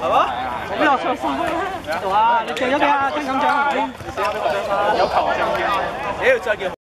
係嘛？邊有出心？哇！你借咗俾阿曾錦獎，有球證嘅，你要再叫。